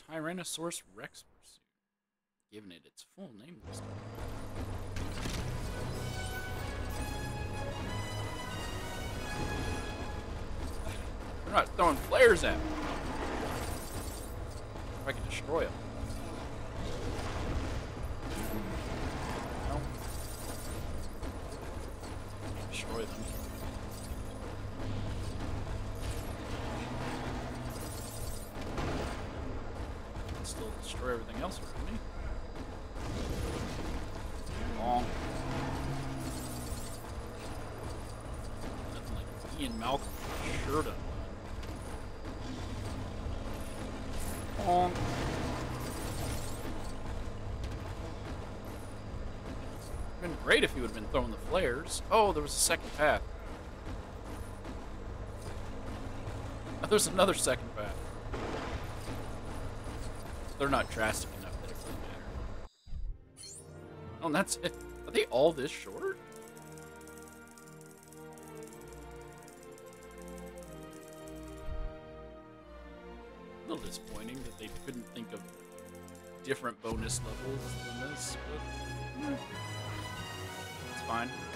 Tyrannosaurus Rex Pursuit. Giving it its full name this time. They're not throwing flares at me. If I can destroy them. No. Destroy them. Still destroy everything else around me. Long. Nothing like Ian Malcolm sure done. Long. Been great if he would have been throwing the flares. Oh, there was a second path. Oh, there's another second path. They're not drastic enough that it would matter. Oh, and that's it. Are they all this short? A little disappointing that they couldn't think of different bonus levels than this, but it's fine.